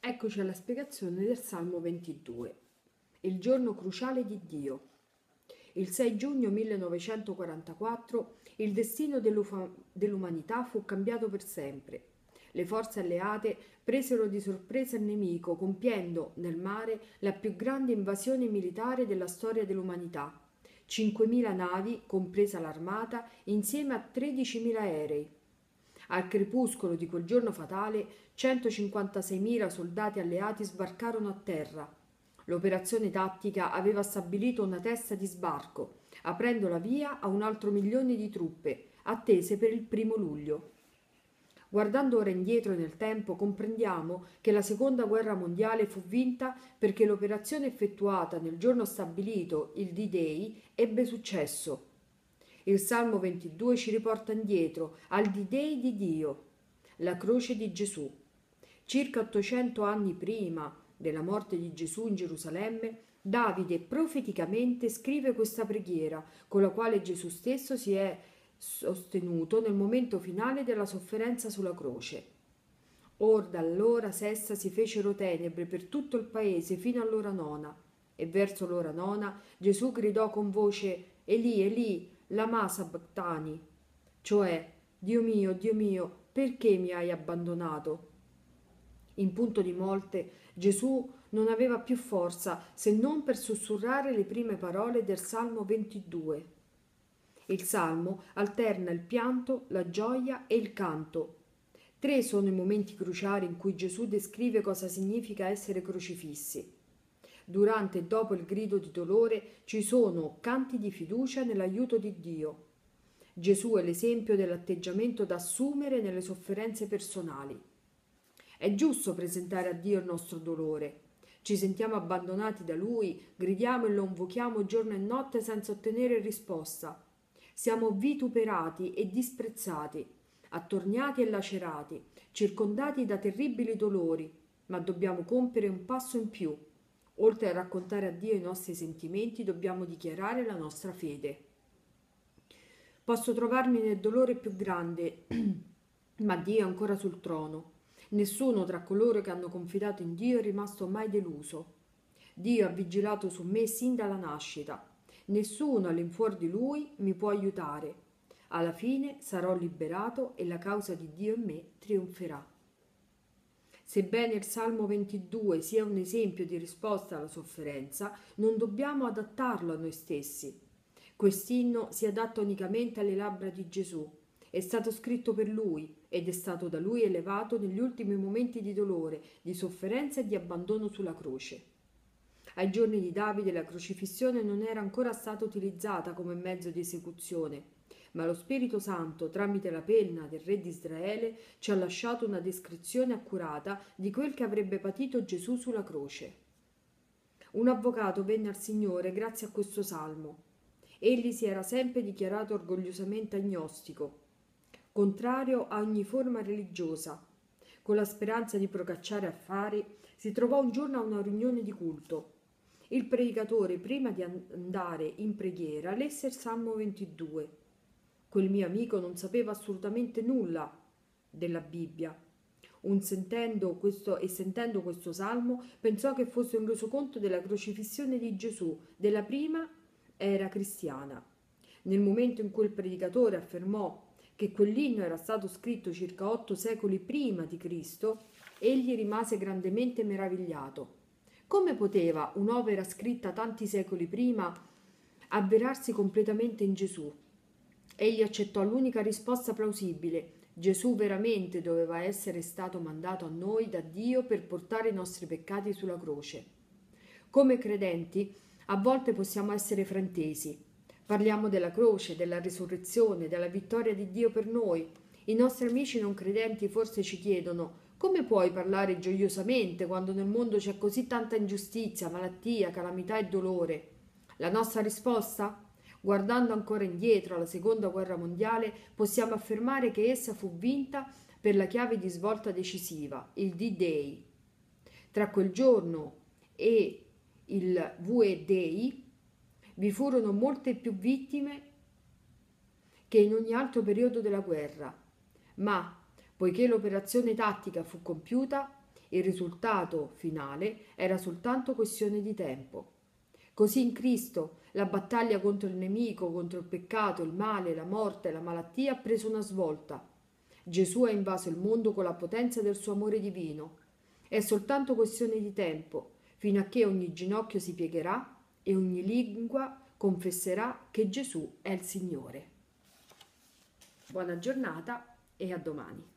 Eccoci alla spiegazione del Salmo 22, il giorno cruciale di Dio. Il 6 giugno 1944 il destino dell'umanità fu cambiato per sempre. Le forze alleate presero di sorpresa il nemico, compiendo nel mare la più grande invasione militare della storia dell'umanità. 5.000 navi, compresa l'armata, insieme a 13.000 aerei. Al crepuscolo di quel giorno fatale, 156.000 soldati alleati sbarcarono a terra. L'operazione tattica aveva stabilito una testa di sbarco, aprendo la via a un altro milione di truppe, attese per il 1° luglio. Guardando ora indietro nel tempo, comprendiamo che la Seconda Guerra Mondiale fu vinta perché l'operazione effettuata nel giorno stabilito, il D-Day, ebbe successo. Il Salmo 22 ci riporta indietro al D-Day di Dio, la croce di Gesù. Circa 800 anni prima della morte di Gesù in Gerusalemme, Davide profeticamente scrive questa preghiera con la quale Gesù stesso si è sostenuto nel momento finale della sofferenza sulla croce. Or dall'ora sesta si fecero tenebre per tutto il paese fino all'ora nona, e verso l'ora nona Gesù gridò con voce Eli, Eli, lama sabachthani, cioè Dio mio, perché mi hai abbandonato? In punto di morte Gesù non aveva più forza se non per sussurrare le prime parole del Salmo 22. Il Salmo alterna il pianto, la gioia e il canto. 3 sono i momenti cruciali in cui Gesù descrive cosa significa essere crocifissi. Durante e dopo il grido di dolore ci sono canti di fiducia nell'aiuto di Dio. Gesù è l'esempio dell'atteggiamento da assumere nelle sofferenze personali. È giusto presentare a Dio il nostro dolore. Ci sentiamo abbandonati da Lui, gridiamo e lo invochiamo giorno e notte senza ottenere risposta. Siamo vituperati e disprezzati, attorniati e lacerati, circondati da terribili dolori, ma dobbiamo compiere un passo in più. Oltre a raccontare a Dio i nostri sentimenti, dobbiamo dichiarare la nostra fede. Posso trovarmi nel dolore più grande, ma Dio è ancora sul trono. Nessuno tra coloro che hanno confidato in Dio è rimasto mai deluso. Dio ha vigilato su me sin dalla nascita. Nessuno all'infuori di Lui mi può aiutare. Alla fine sarò liberato e la causa di Dio in me trionferà. Sebbene il Salmo 22 sia un esempio di risposta alla sofferenza, non dobbiamo adattarlo a noi stessi. Quest'inno si adatta unicamente alle labbra di Gesù. È stato scritto per Lui ed è stato da Lui elevato negli ultimi momenti di dolore, di sofferenza e di abbandono sulla croce. Ai giorni di Davide la crocifissione non era ancora stata utilizzata come mezzo di esecuzione, ma lo Spirito Santo, tramite la penna del re di Israele, ci ha lasciato una descrizione accurata di quel che avrebbe patito Gesù sulla croce. Un avvocato venne al Signore grazie a questo salmo. Egli si era sempre dichiarato orgogliosamente agnostico, contrario a ogni forma religiosa. Con la speranza di procacciare affari, si trovò un giorno a una riunione di culto. Il predicatore, prima di andare in preghiera, lesse il Salmo 22. Quel mio amico non sapeva assolutamente nulla della Bibbia. Sentendo questo salmo, pensò che fosse un resoconto della crocifissione di Gesù, della prima era cristiana. Nel momento in cui il predicatore affermò che quell'inno era stato scritto circa 8 secoli prima di Cristo, egli rimase grandemente meravigliato. Come poteva un'opera scritta tanti secoli prima avverarsi completamente in Gesù? Egli accettò l'unica risposta plausibile. Gesù veramente doveva essere stato mandato a noi da Dio per portare i nostri peccati sulla croce. Come credenti, a volte possiamo essere frantesi. Parliamo della croce, della risurrezione, della vittoria di Dio per noi. I nostri amici non credenti forse ci chiedono: come puoi parlare gioiosamente quando nel mondo c'è così tanta ingiustizia, malattia, calamità e dolore? La nostra risposta? Guardando ancora indietro alla Seconda Guerra Mondiale, possiamo affermare che essa fu vinta per la chiave di svolta decisiva, il D-Day. Tra quel giorno e il V-Day vi furono molte più vittime che in ogni altro periodo della guerra, ma poiché l'operazione tattica fu compiuta, Il risultato finale era soltanto questione di tempo. Così in Cristo la battaglia contro il nemico, contro il peccato, il male, la morte e la malattia ha preso una svolta. Gesù ha invaso il mondo con la potenza del suo amore divino. È soltanto questione di tempo, fino a che ogni ginocchio si piegherà e ogni lingua confesserà che Gesù è il Signore. Buona giornata e a domani.